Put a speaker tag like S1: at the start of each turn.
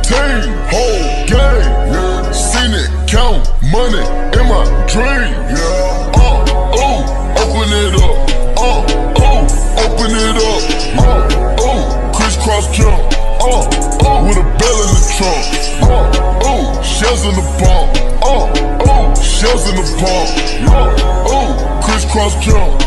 S1: team, whole game. Yeah. Seen it, count money in my dream. Yeah. Open it up. Open it up. Crisscross jump. With a bell in the trunk. Shells in the pump. Shells in the pump. Crisscross jump.